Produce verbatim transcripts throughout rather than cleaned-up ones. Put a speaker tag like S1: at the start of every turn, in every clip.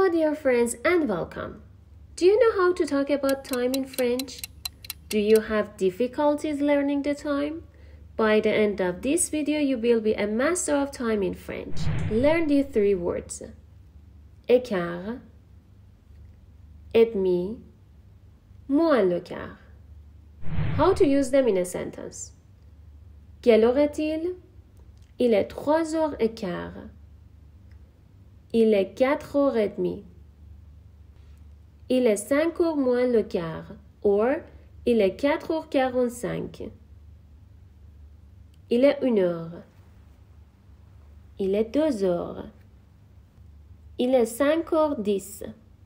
S1: Hello dear friends and welcome. Do you know how to talk about time in French? Do you have difficulties learning the time? By the end of this video, you will be a master of time in French. Learn these three words. Écart, et demi, moins le quart. How to use them in a sentence. Quelle heure est-il? Il est trois heures et quart. Il est quatre heures et demie. Il est cinq heures moins le quart. Or, il est quatre heures quarante-cinq. Il est une heure. Il est deux heures. Il est cinq heures dix.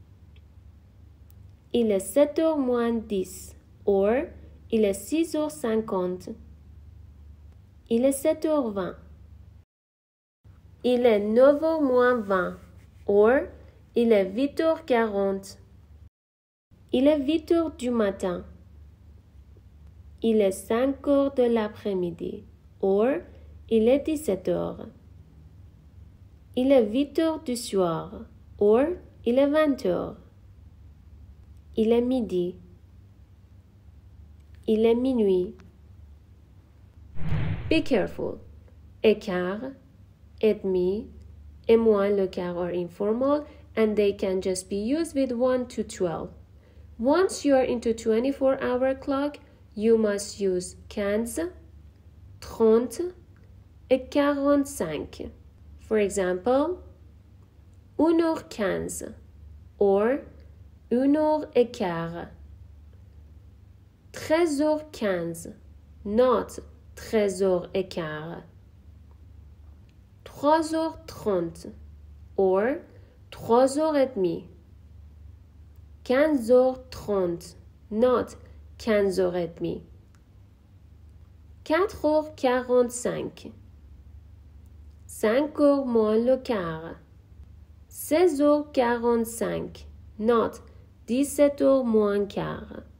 S1: Il est sept heures moins dix. Or, il est six heures cinquante. Il est sept heures vingt. Il est neuf heures moins vingt. Or, il est huit heures quarante. Il est huit heures du matin. Il est cinq heures de l'après-midi. Or, il est dix-sept heures. Il est huit heures du soir. Or, il est vingt heures. Il est midi. Il est minuit. Be careful. Écart, et demi, et moins le quart are informal and they can just be used with one to twelve. Once you are into twenty-four hour clock, you must use quinze, trente, et quarante-cinq. For example, une heure quinze or une heure et quart. treize heures quinze, not treize heures et quart. trois heures trente or trois heures et demie. quinze heures trente, not quinze heures et demie. quatre heures quarante-cinq. cinq heures moins le quart. seize heures quarante-cinq, not dix-sept heures moins quart.